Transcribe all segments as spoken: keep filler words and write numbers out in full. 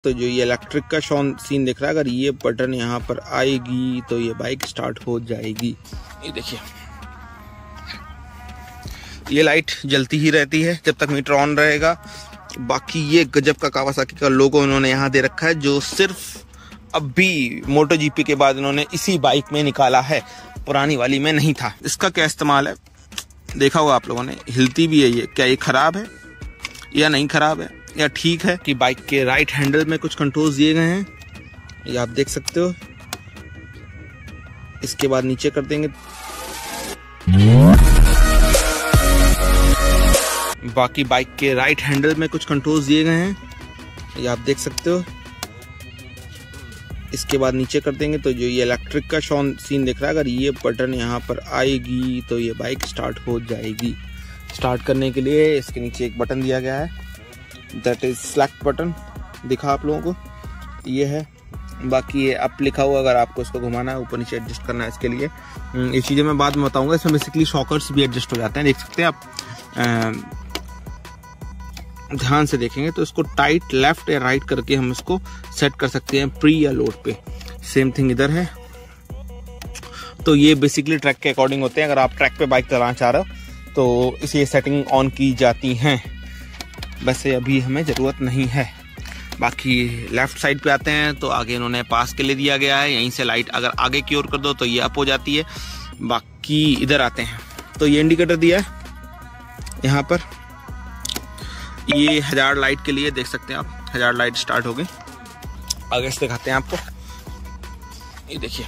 तो जो ये इलेक्ट्रिक का शॉन सीन दिख रहा है, अगर ये बटन यहाँ पर आएगी तो ये बाइक स्टार्ट हो जाएगी। ये देखिए, ये लाइट जलती ही रहती है जब तक मीटर ऑन रहेगा। बाकी ये गजब का कावासाकी का लोगो इन्होंने यहाँ दे रखा है, जो सिर्फ अभी मोटो जीपी के बाद इन्होंने इसी बाइक में निकाला है, पुरानी वाली में नहीं था। इसका क्या इस्तेमाल है देखा होगा आप लोगों ने, हिलती भी है ये। क्या ये खराब है या नहीं खराब है या ठीक है? कि बाइक के राइट हैंडल में कुछ कंट्रोल्स दिए गए हैं, ये आप देख सकते हो। इसके बाद नीचे कर देंगे, बाकी बाइक के राइट हैंडल में कुछ कंट्रोल्स दिए गए हैं, ये आप देख सकते हो। इसके बाद नीचे कर देंगे तो जो ये इलेक्ट्रिक का शॉन सीन दिख रहा है, अगर ये बटन यहाँ पर आएगी तो ये बाइक स्टार्ट हो जाएगी। स्टार्ट करने के लिए इसके नीचे एक बटन दिया गया है, दैट इज सेलेक्ट बटन, दिखा आप लोगों को, ये है। बाकी ये अप लिखा हुआ, अगर आपको इसको घुमाना है, ऊपर नीचे एडजस्ट करना है इसके लिए। ये चीज़ें मैं बाद में बताऊंगा। इसमें बेसिकली शॉकर्स भी एडजस्ट हो जाते हैं, देख सकते हैं आप। ध्यान से देखेंगे तो इसको टाइट लेफ्ट या राइट करके हम इसको सेट कर सकते हैं प्री या लोड पे। सेम थिंग इधर है। तो ये बेसिकली ट्रैक के अकॉर्डिंग होते हैं। अगर आप ट्रैक पे बाइक चलाना चाह रहे हो तो इसे सेटिंग ऑन की जाती हैं, वैसे अभी हमें ज़रूरत नहीं है। बाकी लेफ्ट साइड पे आते हैं तो आगे इन्होंने पास के लिए दिया गया है, यहीं से लाइट अगर आगे की ओर कर दो तो ये अप हो जाती है। बाकी इधर आते हैं तो ये इंडिकेटर दिया है यहाँ पर, ये हजार लाइट के लिए, देख सकते हैं आप, हजार लाइट स्टार्ट हो गई। आगे से दिखाते हैं आपको, ये देखिए,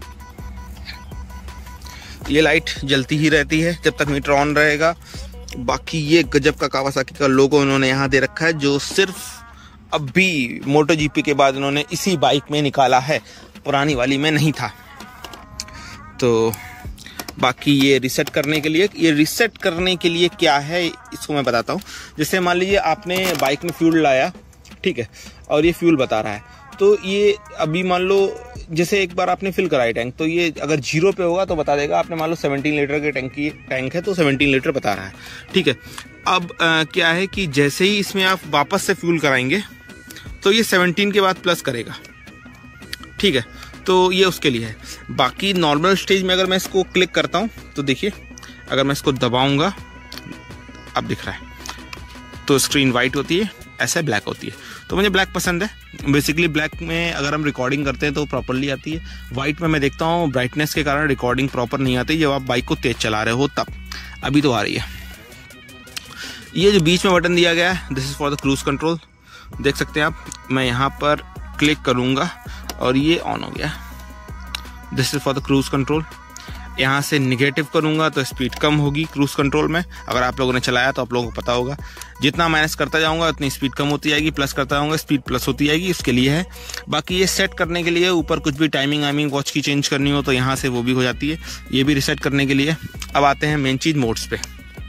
ये लाइट जलती ही रहती है जब तक मीटर ऑन रहेगा। बाकी ये गजब का कावासाकी का लोगो इन्होंने यहाँ दे रखा है, जो सिर्फ अभी मोटो जीपी के बाद इन्होंने इसी बाइक में निकाला है, पुरानी वाली में नहीं था। तो बाकी ये रिसेट करने के लिए, ये रिसेट करने के लिए क्या है इसको मैं बताता हूँ। जैसे मान लीजिए आपने बाइक में फ्यूल लाया, ठीक है, और ये फ्यूल बता रहा है, तो ये अभी मान लो जैसे एक बार आपने फिल कराई टैंक, तो ये अगर जीरो पे होगा तो बता देगा। आपने मान लो सत्रह लीटर के टैंक की टैंक है तो सत्रह लीटर बता रहा है, ठीक है। अब आ, क्या है कि जैसे ही इसमें आप वापस से फ्यूल कराएंगे तो ये सत्रह के बाद प्लस करेगा, ठीक है। तो ये उसके लिए है। बाकी नॉर्मल स्टेज में अगर मैं इसको क्लिक करता हूँ तो देखिए, अगर मैं इसको दबाऊंगा, अब दिख रहा है, तो स्क्रीन वाइट होती है, ऐसे ब्लैक होती है। तो मुझे ब्लैक पसंद है। बेसिकली ब्लैक में अगर हम रिकॉर्डिंग करते हैं तो प्रॉपरली आती है। वाइट में मैं देखता हूँ ब्राइटनेस के कारण रिकॉर्डिंग प्रॉपर नहीं आती जब आप बाइक को तेज चला रहे हो तब। अभी तो आ रही है। ये जो बीच में बटन दिया गया है, this is for the cruise control, देख सकते हैं आप। मैं यहाँ पर क्लिक करूँगा और ये ऑन हो गया। This is for the cruise control. यहाँ से निगेटिव करूँगा तो स्पीड कम होगी क्रूज कंट्रोल में। अगर आप लोगों ने चलाया तो आप लोगों को पता होगा, जितना माइनस करता जाऊँगा उतनी स्पीड कम होती जाएगी, प्लस करता जाऊँगा स्पीड प्लस होती जाएगी, इसके लिए है। बाकी ये सेट करने के लिए ऊपर कुछ भी टाइमिंग वाइमिंग वॉच की चेंज करनी हो तो यहाँ से वो भी हो जाती है, ये भी रिसेट करने के लिए। अब आते हैं मेन चीज़, मोड्स पे।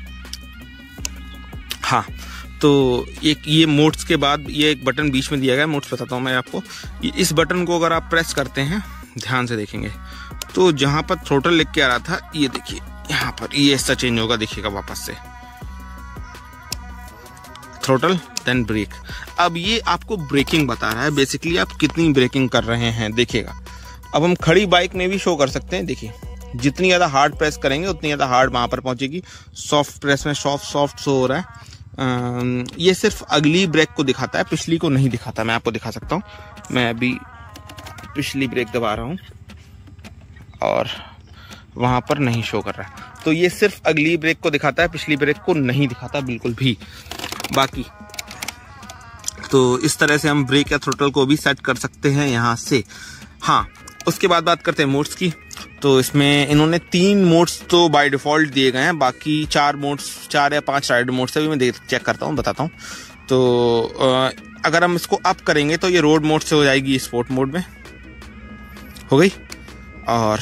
हाँ, तो एक ये मोड्स के बाद ये एक बटन बीच में दिया गया है, मोड्स बताता हूँ मैं आपको। इस बटन को अगर आप प्रेस करते हैं, ध्यान से देखेंगे तो जहाँ पर थ्रोटल लिख के आ रहा था, ये देखिए यहाँ पर ये ऐसा चेंज होगा, देखिएगा वापस से थ्रोटल देन ब्रेक। अब ये आपको ब्रेकिंग बता रहा है, बेसिकली आप कितनी ब्रेकिंग कर रहे हैं, देखिएगा। अब हम खड़ी बाइक में भी शो कर सकते हैं, देखिए जितनी ज़्यादा हार्ड प्रेस करेंगे उतनी ज़्यादा हार्ड वहाँ पर पहुँचेगी। सॉफ्ट प्रेस में सॉफ्ट सॉफ्ट शो हो रहा है। आ, ये सिर्फ अगली ब्रेक को दिखाता है, पिछली को नहीं दिखाता। मैं आपको दिखा सकता हूँ, मैं अभी पिछली ब्रेक दबा रहा हूँ और वहाँ पर नहीं शो कर रहा है। तो ये सिर्फ अगली ब्रेक को दिखाता है, पिछली ब्रेक को नहीं दिखाता बिल्कुल भी। बाकी तो इस तरह से हम ब्रेक या थ्रोटल को भी सेट कर सकते हैं यहाँ से। हाँ, उसके बाद बात करते हैं मोड्स की। तो इसमें इन्होंने तीन मोड्स तो बाय डिफ़ॉल्ट दिए गए हैं, बाकी चार मोड्स, चार या पांच राइड मोड्स भी मैं देख चेक करता हूँ, बताता हूँ। तो अगर हम इसको अप करेंगे तो ये रोड मोड से हो जाएगी स्पोर्ट मोड में, हो गई। और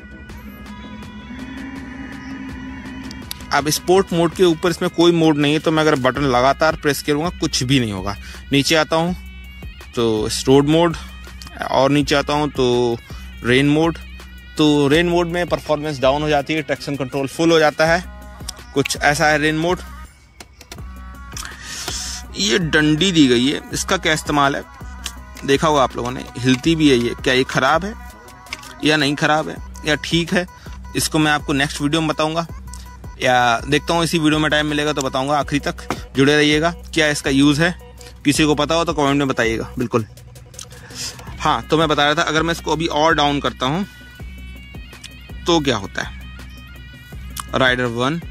अब स्पोर्ट मोड के ऊपर इसमें कोई मोड नहीं है, तो मैं अगर बटन लगातार प्रेस करूँगा कुछ भी नहीं होगा। नीचे आता हूँ तो रोड मोड, और नीचे आता हूँ तो रेन मोड। तो रेन मोड में परफॉर्मेंस डाउन हो जाती है, ट्रैक्शन कंट्रोल फुल हो जाता है, कुछ ऐसा है रेन मोड। ये डंडी दी गई है, इसका क्या इस्तेमाल है देखा होगा आप लोगों ने, हिलती भी है ये। क्या ये खराब है या नहीं खराब है या ठीक है, इसको मैं आपको नेक्स्ट वीडियो में बताऊंगा, या देखता हूँ इसी वीडियो में टाइम मिलेगा तो बताऊंगा। आखिरी तक जुड़े रहिएगा। क्या इसका यूज़ है, किसी को पता हो तो कमेंट में बताइएगा बिल्कुल। हाँ, तो मैं बता रहा था, अगर मैं इसको अभी और डाउन करता हूँ तो क्या होता है। Rider one,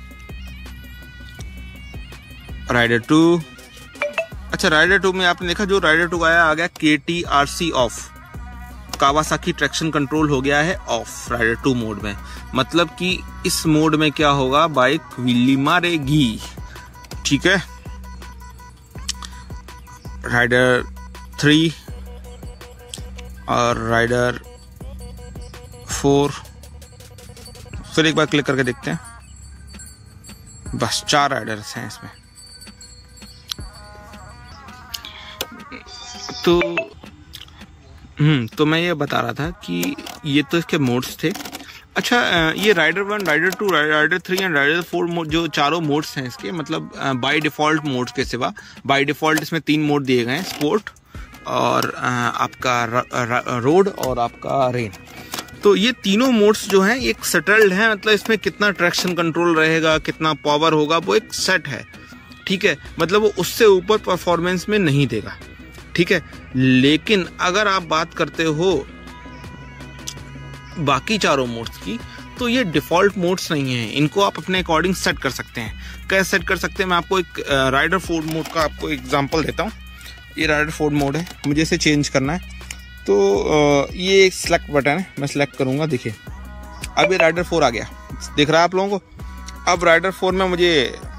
rider two. अच्छा, राइडर टू में आपने देखा, जो राइडर टू आया आ गया K T R C off, Kawasaki traction control हो गया है ऑफ राइडर टू मोड में। मतलब कि इस मोड में क्या होगा, बाइक व्हीली मारेगी। ठीक है। राइडर थ्री और राइडर फोर, फिर एक बार क्लिक करके देखते हैं। बस चार राइडर्स हैं इसमें। तो हम्म तो मैं ये बता रहा था कि ये तो इसके मोड्स थे। अच्छा, ये rider one, rider two, rider three and rider four mode, जो चारों मोड्स हैं इसके, मतलब बाय डिफ़ॉल्ट मोड्स के सिवा, बाय डिफ़ॉल्ट इसमें तीन मोड दिए गए हैं, स्पोर्ट और आपका रोड और आपका रेन। तो ये तीनों मोड्स जो हैं एक सेटल्ड हैं, मतलब इसमें कितना ट्रैक्शन कंट्रोल रहेगा, कितना पावर होगा, वो एक सेट है। ठीक है, मतलब वो उससे ऊपर परफॉर्मेंस में नहीं देगा। ठीक है, लेकिन अगर आप बात करते हो बाकी चारों मोड्स की, तो ये डिफ़ॉल्ट मोड्स नहीं हैं, इनको आप अपने अकॉर्डिंग सेट कर सकते हैं। कैसे सेट कर सकते हैं, मैं आपको एक राइडर फोर मोड का आपको एग्जांपल देता हूँ। ये राइडर फोर मोड है, मुझे इसे चेंज करना है। तो ये एक सेलेक्ट बटन है, मैं सेलेक्ट करूँगा। देखिए अब ये राइडर फोर आ गया, दिख रहा है आप लोगों को। अब राइडर फोर में मुझे,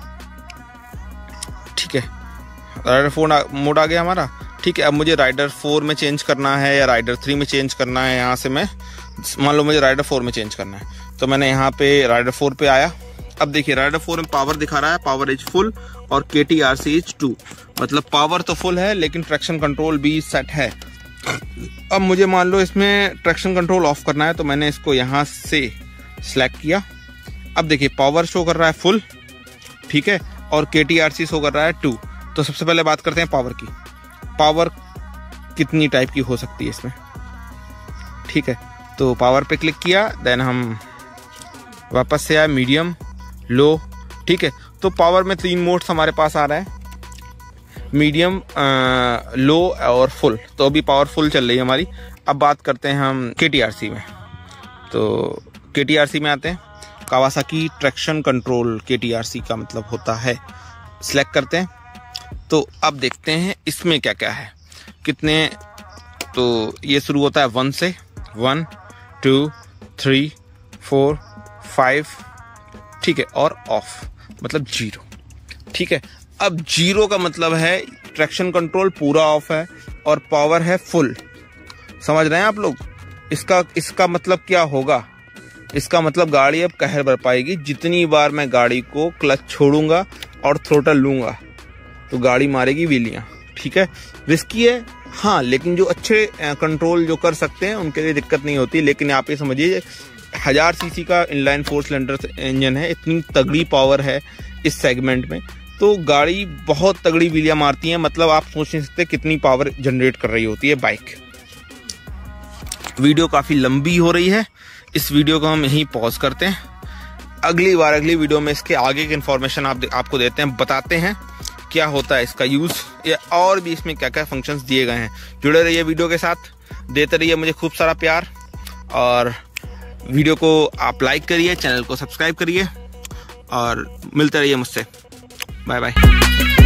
ठीक है, राइडर फोर मोड आ गया हमारा। ठीक है, अब मुझे राइडर फोर में चेंज करना है या राइडर थ्री में चेंज करना है। यहाँ से मैं, मान लो मुझे राइडर फोर में चेंज करना है, तो मैंने यहाँ पे राइडर फोर पे आया। अब देखिए राइडर फोर में पावर दिखा रहा है, पावर इज फुल और K T R C is two, मतलब पावर तो फुल है लेकिन ट्रैक्शन कंट्रोल भी सेट है। अब मुझे मान लो इसमें ट्रैक्शन कंट्रोल ऑफ करना है, तो मैंने इसको यहाँ से सिलेक्ट किया। अब देखिए पावर शो कर रहा है फुल, ठीक है, और के टी आर सी शो कर रहा है टू। तो सबसे पहले बात करते हैं पावर की। पावर कितनी टाइप की हो सकती है इसमें। ठीक है, तो पावर पे क्लिक किया, देन हम वापस से आए मीडियम, लो। ठीक है, तो पावर में तीन मोड्स हमारे पास आ रहे हैं, मीडियम, लो और फुल। तो अभी पावर फुल चल रही है हमारी। अब बात करते हैं हम के टी आर सी में। तो के टी आर सी में आते हैं, Kawasaki traction control K T R C का मतलब होता है। सिलेक्ट करते हैं, तो अब देखते हैं इसमें क्या क्या है, कितने। तो ये शुरू होता है वन से, one two three four five, ठीक है, और ऑफ मतलब जीरो। ठीक है, अब जीरो का मतलब है ट्रैक्शन कंट्रोल पूरा ऑफ है और पावर है फुल। समझ रहे हैं आप लोग? इसका इसका मतलब क्या होगा? इसका मतलब गाड़ी अब कहर बर पाएगी। जितनी बार मैं गाड़ी को क्लच छोड़ूंगा और थ्रोटल लूंगा तो गाड़ी मारेगी व्हीलियां। ठीक है, रिस्की है हाँ, लेकिन जो अच्छे कंट्रोल जो कर सकते हैं उनके लिए दिक्कत नहीं होती। लेकिन आप ये समझिए, हजार सीसी का इनलाइन फोर सिलेंडर इंजन है, इतनी तगड़ी पावर है इस सेगमेंट में, तो गाड़ी बहुत तगड़ी व्हीलियां मारती है। मतलब आप सोच नहीं सकते कितनी पावर जनरेट कर रही होती है बाइक। वीडियो काफी लंबी हो रही है, इस वीडियो को हम यहीं पॉज करते हैं। अगली बार अगली वीडियो में इसके आगे की इन्फॉर्मेशन आप आपको देते हैं, बताते हैं क्या होता है इसका यूज, या और भी इसमें क्या क्या फंक्शंस दिए गए हैं। जुड़े रहिए वीडियो के साथ, देते रहिए मुझे खूब सारा प्यार, और वीडियो को आप लाइक करिए, चैनल को सब्सक्राइब करिए और मिलते रहिए मुझसे। Bye bye.